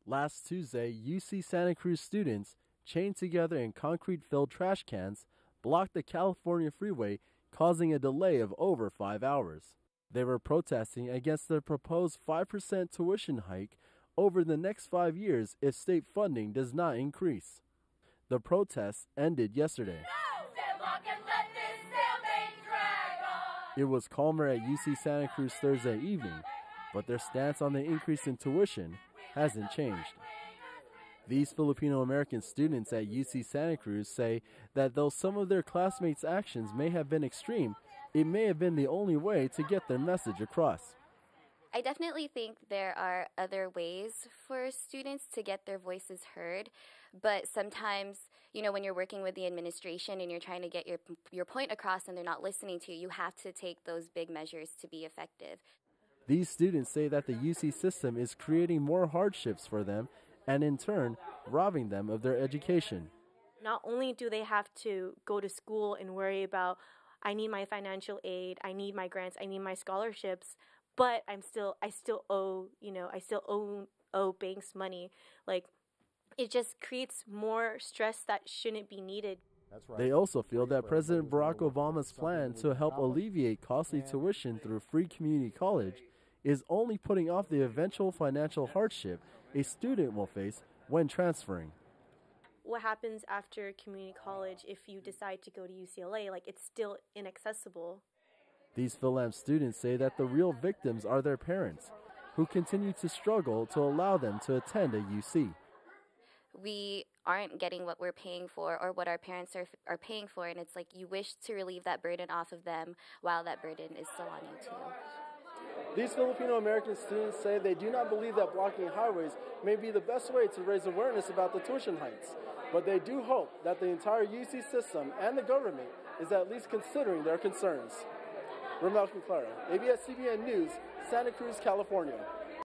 Last Tuesday, UC Santa Cruz students, chained together in concrete-filled trash cans, blocked the California freeway, causing a delay of over 5 hours. They were protesting against the proposed 5% tuition hike over the next 5 years if state funding does not increase. The protests ended yesterday. It was calmer at UC Santa Cruz Thursday evening, but their stance on the increase in tuition hasn't changed. These Filipino American students at UC Santa Cruz say that though some of their classmates' actions may have been extreme, it may have been the only way to get their message across. I definitely think there are other ways for students to get their voices heard, but sometimes, when you're working with the administration and you're trying to get your point across and they're not listening to you, you have to take those big measures to be effective. These students say that the UC system is creating more hardships for them and in turn, robbing them of their education. Not only do they have to go to school and worry about, I need my financial aid, I need my grants, I need my scholarships, but I still owe banks money. Like, it just creates more stress that shouldn't be needed. They also feel that President Barack Obama's plan to help alleviate costly tuition through free community college is only putting off the eventual financial hardship a student will face when transferring. What happens after community college if you decide to go to UCLA? It's still inaccessible. These Fil-Am students say that the real victims are their parents, who continue to struggle to allow them to attend a UC. We aren't getting what we're paying for or what our parents are paying for, and it's like you wish to relieve that burden off of them while that burden is still on you too. These Filipino American students say they do not believe that blocking highways may be the best way to raise awareness about the tuition hikes, but they do hope that the entire UC system and the government is at least considering their concerns. Ramel Clara, ABS-CBN News, Santa Cruz, California.